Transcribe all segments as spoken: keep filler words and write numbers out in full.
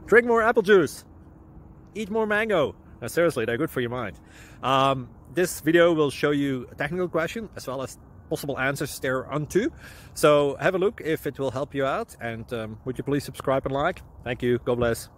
Drink more apple juice. Eat more mango. No, seriously, they're good for your mind. Um, this video will show you a technical question as well as possible answers thereunto. So have a look if it will help you out, and um, would you please subscribe and like? Thank you. God bless.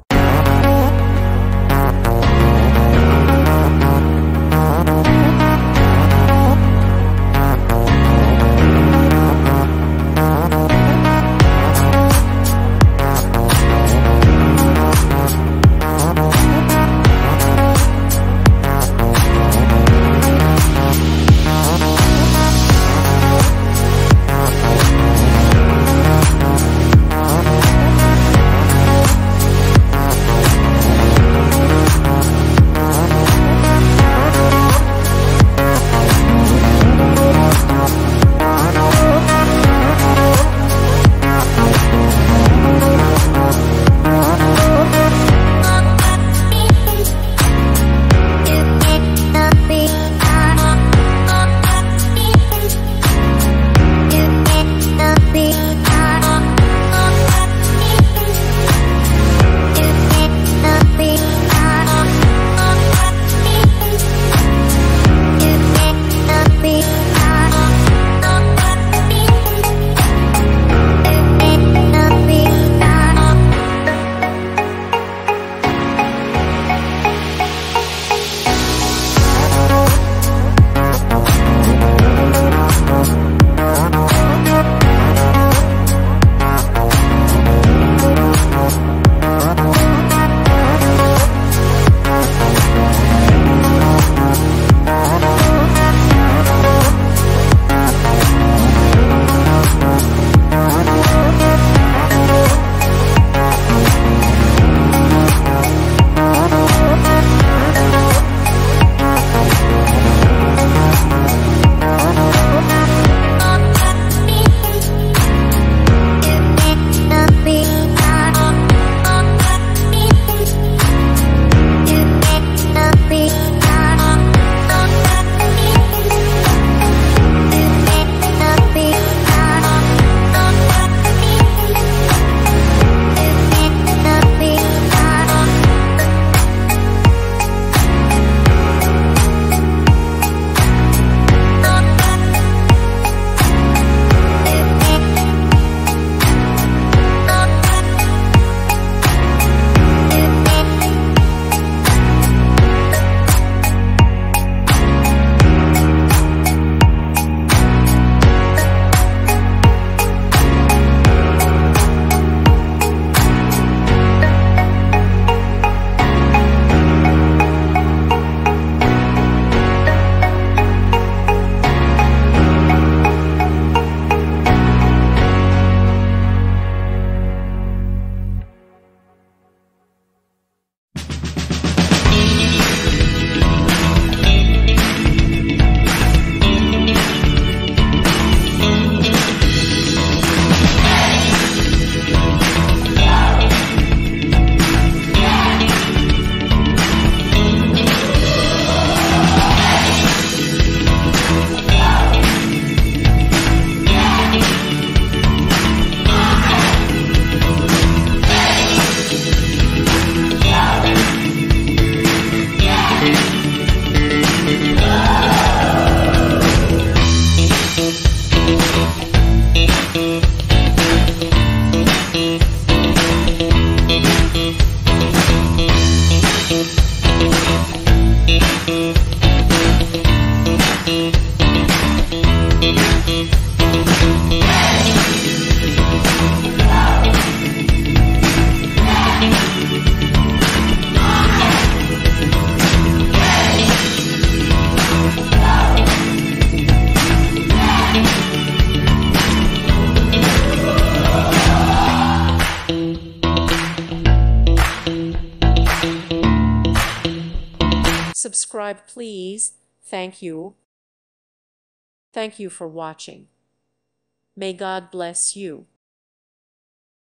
Subscribe, please. Thank you. Thank you for watching. May God bless you.